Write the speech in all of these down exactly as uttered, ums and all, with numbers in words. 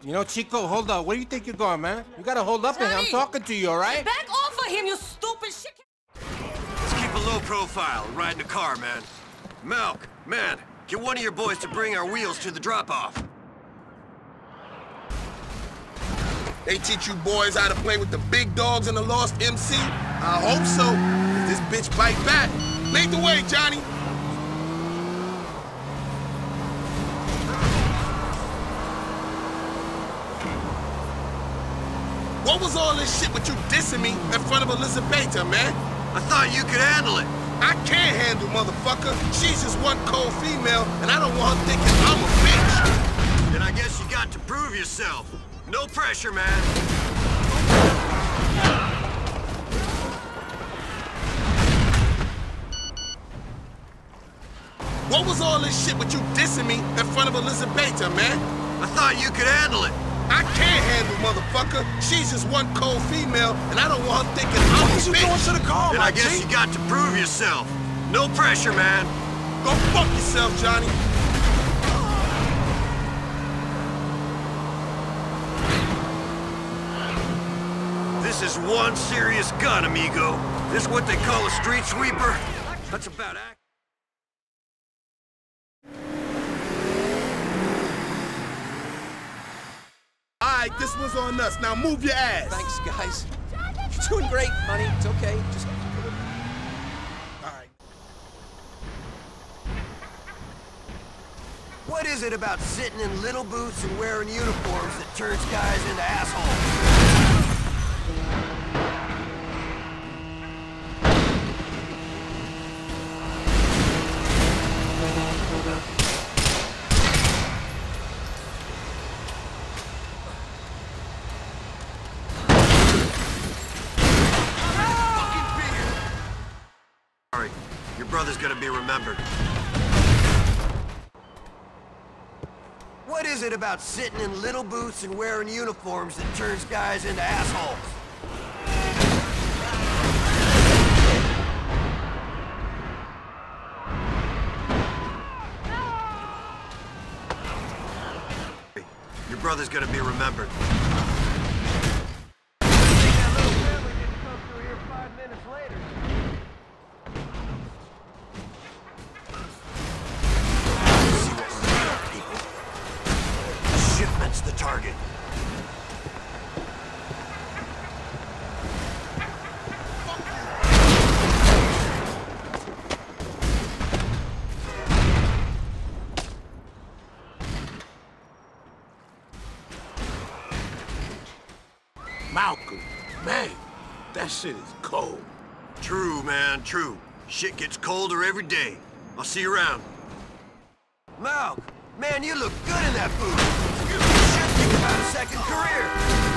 You know, Chico, hold up. Where do you think you're going, man? You gotta hold up in here. I'm talking to you, all right? Back off of him, you stupid shit! Let's keep a low profile and ride in the car, man. Malk, man, get one of your boys to bring our wheels to the drop-off. They teach you boys how to play with the big dogs and the lost M C? I hope so, 'cause this bitch bite back. Lead the way, Johnny. What was all this shit with you dissing me in front of Elizabeth, man? I thought you could handle it. I can't handle, motherfucker. She's just one cold female, and I don't want her thinking I'm a bitch. Then I guess you got to prove yourself. No pressure, man. What was all this shit with you dissing me in front of Elizabeth, man? I thought you could handle it. I can't handle, motherfucker. She's just one cold female, and I don't want her thinking I'm a bitch. Going to the car, Then I guess G? you got to prove yourself. No pressure, man. Go fuck yourself, Johnny. This is one serious gun, amigo. This what they call a street sweeper? That's about accurate. All right, this one's on us. Now move your ass. Thanks, guys. You're doing great, honey. It's okay. Just... All right. What is it about sitting in little boots and wearing uniforms that turns guys into assholes? Sorry, your brother's gonna be remembered. What is it about sitting in little boots and wearing uniforms that turns guys into assholes? Your brother's gonna be remembered. That little family didn't come through here five minutes later. See what we're doing, people. Shipment's the target. Malcolm, man, that shit is cold. True, man, true. Shit gets colder every day. I'll see you around. Malk, man, you look good in that boot. You should think about a second career.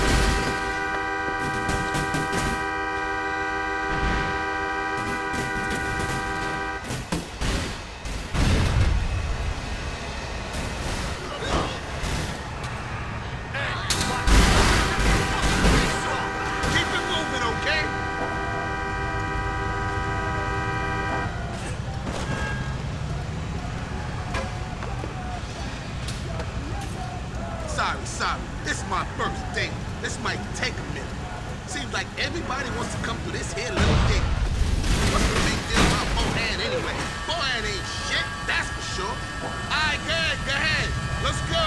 Keep it moving, okay? Sorry, sorry. This is my first date. This might take a minute. Seems like everybody wants to come through this here little gate. What's the big deal about forehand anyway? Forehand ain't shit, that's for sure. All right, go ahead, go ahead. Let's go.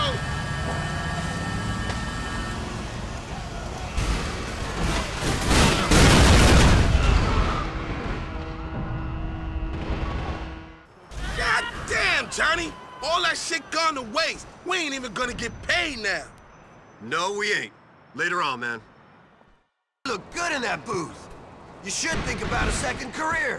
God damn, Johnny. All that shit gone to waste. We ain't even gonna get paid now. No, we ain't. Later on, man. You look good in that booth. You should think about a second career.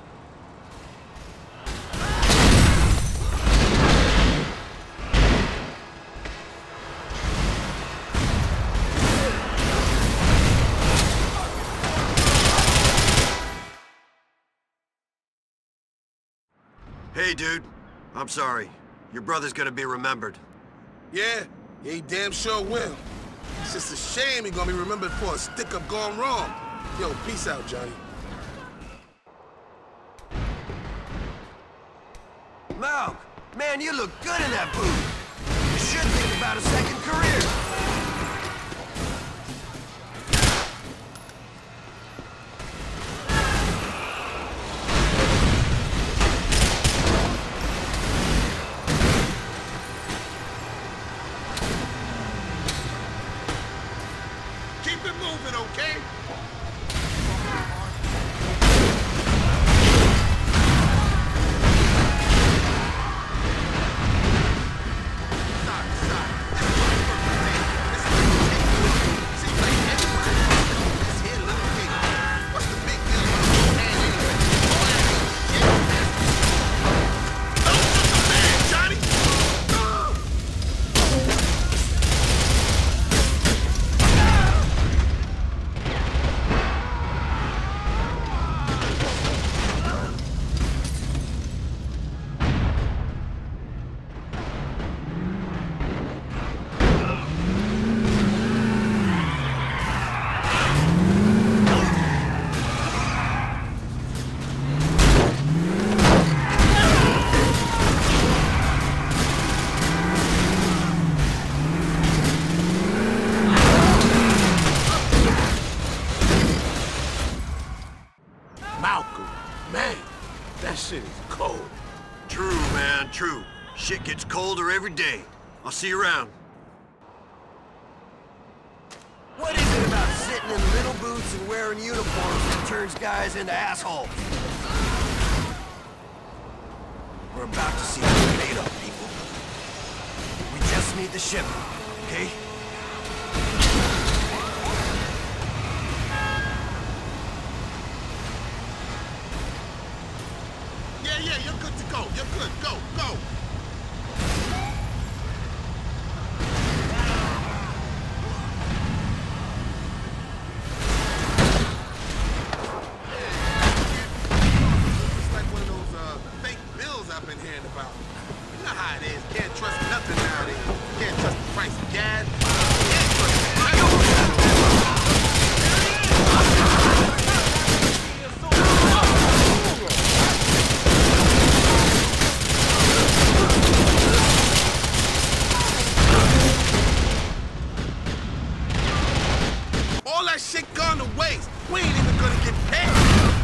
Hey, dude. I'm sorry. Your brother's gonna be remembered. Yeah, he damn sure will. It's just a shame he's gonna be remembered for a stick-up gone wrong. Yo, peace out, Johnny. Malk, man, you look good in that boot. You should think about a second career. colder every day. I'll see you around. What is it about sitting in little boots and wearing uniforms that turns guys into assholes? We're about to see what we're made of, people. We just need the shipment, okay? Yeah, yeah, you're good to go. You're good. Go, go. It's like one of those uh, fake bills I've been hearing about. You know how it is. Can't trust nothing nowadays. Can't trust the price of gas. Can't trust the price of all that shit gone to waste. We ain't even gonna get paid.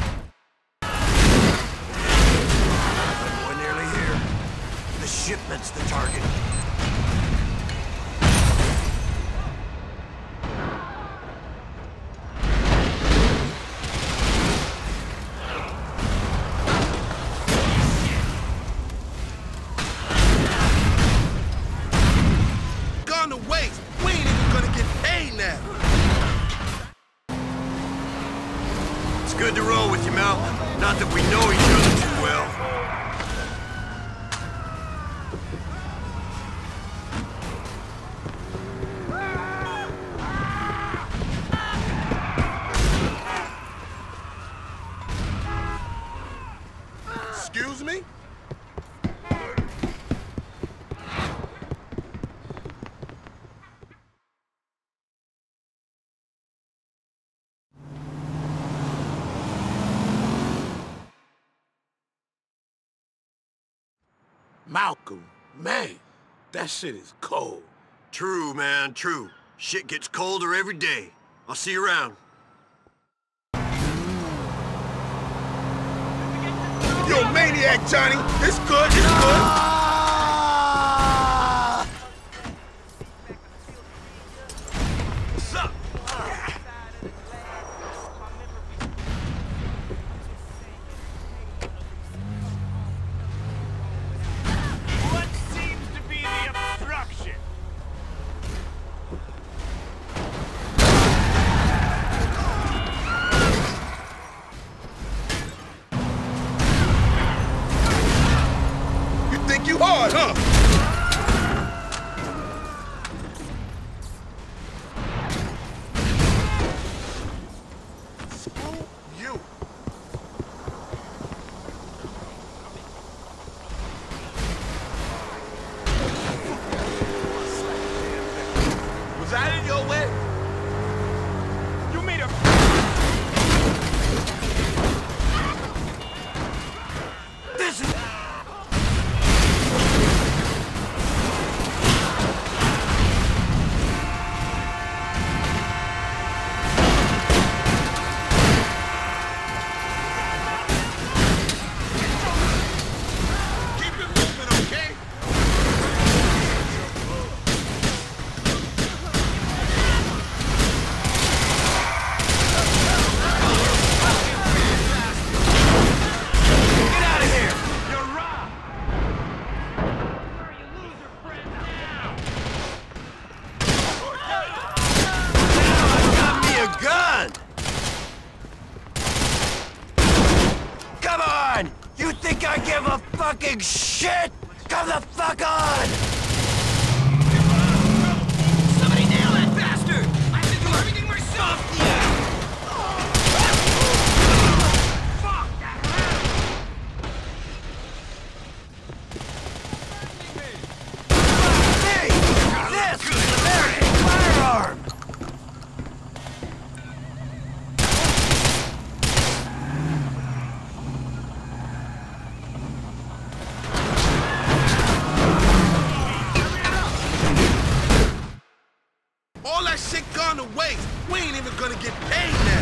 We're nearly here. The shipment's the target. Gone to waste. We ain't even gonna get paid now. It's good to roll with you, Mal. Not that we know each other too well. Excuse me? Malcolm, man, that shit is cold. True, man, true. Shit gets colder every day. I'll see you around. Yo, maniac, Johnny. It's good, it's good. What's up? What seems to be the obstruction? You think you hard, huh? Screw you. Was I in your way? You made a... This is... Keep it moving, okay? Get out of here! You're robbed! Where you lose your friend now? Got me a gun! Come on! You think I give a fucking shit? Come the fuck on! Somebody nail that bastard! I have to do everything myself! Fuck that hurt! Hey! This is an American firearm! All that shit gone to waste. We ain't even gonna get paid now.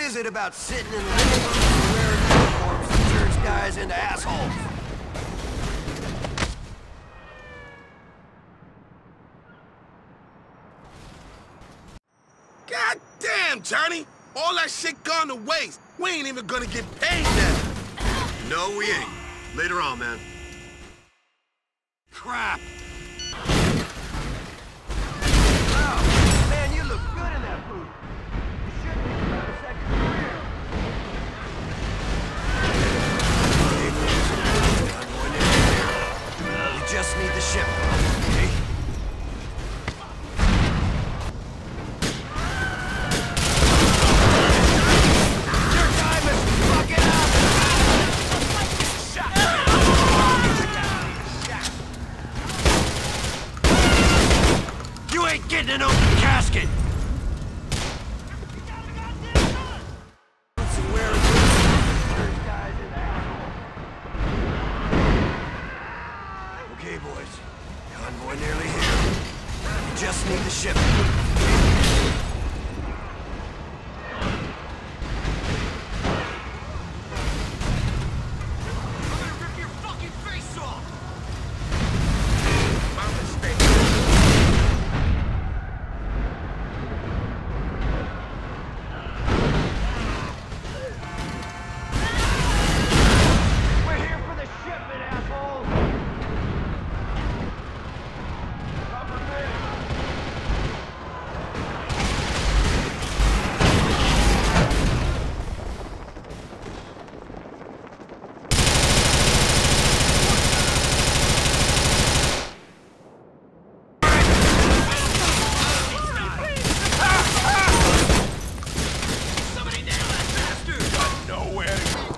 is it about sitting in living rooms and wearing uniforms that turns guys into assholes? God damn, Johnny! All that shit gone to waste. We ain't even gonna get paid now. No, we ain't. Later on, man. Crap! Wow, man, you look good in that boot. You should think about a second career. We just need the ship, okay? Your time is fucking up! You ain't getting an open casket! Okay, boys. Convoy nearly here. We just need the ship. I'm gonna rip your fucking face off! My mistake. We're here for the shipment, assholes! Cover me! Somebody nail that bastard! Got nowhere to go.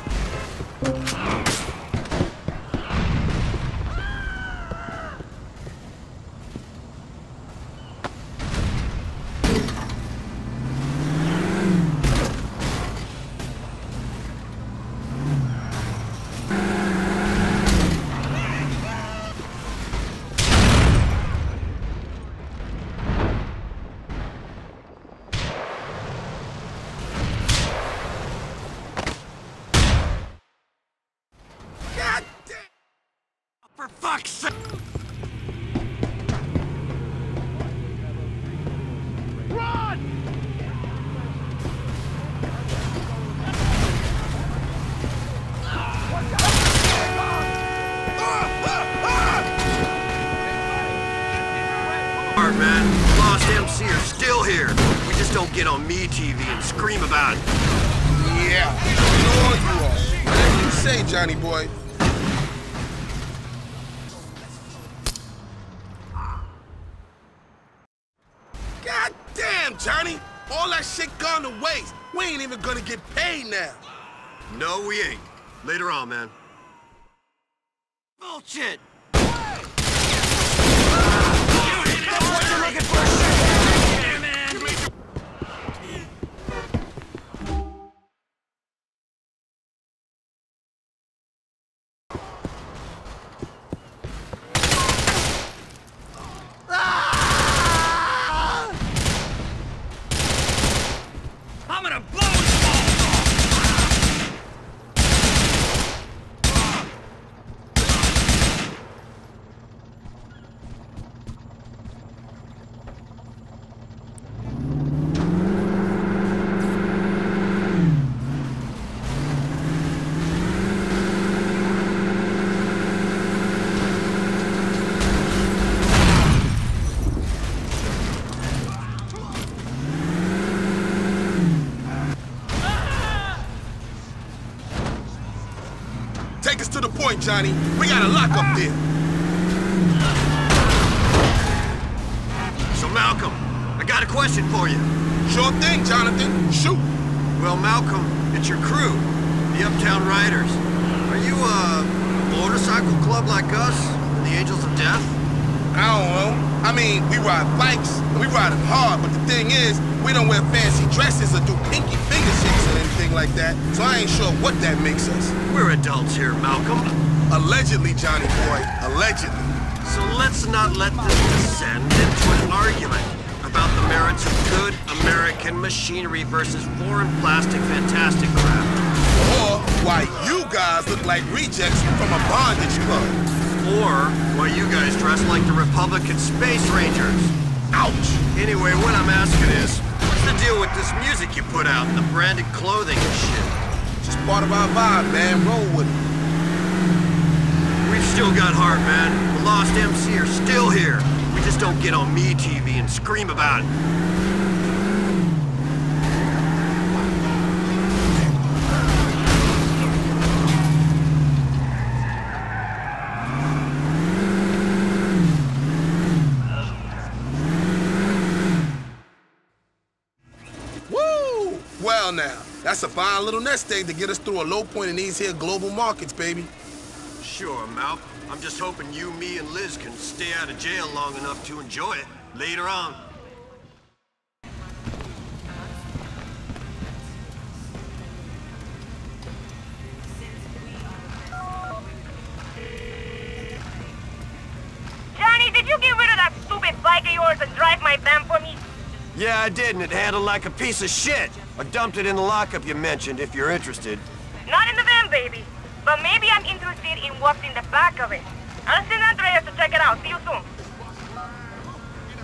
God damn! For fuck's sake! Hard, man. Lost M C are still here. We just don't get on Me T V and scream about it. Yeah, sure you are. Whatever you say, Johnny boy. God damn, Johnny! All that shit gone to waste. We ain't even gonna get paid now. No, we ain't. Later on, man. Bullshit! What you looking for? Yeah, man! I'm gonna blow his balls off! Take us to the point, Johnny. We got a lock up there. So, Malcolm, I got a question for you. Sure thing, Jonathan. Shoot. Well, Malcolm, it's your crew, the Uptown Riders. Are you a motorcycle club like us, the Angels of Death? I don't know. I mean, we ride bikes, and we ride them hard, but the thing is, we don't wear fancy dresses or do pinky finger shakes or anything like that, so I ain't sure what that makes us. We're adults here, Malcolm. Allegedly, Johnny boy. Allegedly. So let's not let this descend into an argument about about the merits of good American machinery versus foreign plastic fantastic crap. Or why you guys look like rejects from a bondage club. Or why you guys dress like the Republican Space Rangers. Ouch! Anyway, what I'm asking is, what's the deal with this music you put out, the branded clothing and shit? Just part of our vibe, man. Roll with it. We've still got heart, man. The Lost M C are still here. We just don't get on Me T V and scream about it. Woo! Well now, that's a fine little nest egg to get us through a low point in these here global markets, baby. Sure, Malk. I'm just hoping you, me, and Liz can stay out of jail long enough to enjoy it later on. Johnny, did you get rid of that stupid bike of yours and drive my van for me? Yeah, I did, and it handled like a piece of shit. I dumped it in the lockup you mentioned, if you're interested. Not in the van, baby. But maybe I'm interested in what's in the back of it. I'll send Andreas to check it out. See you soon.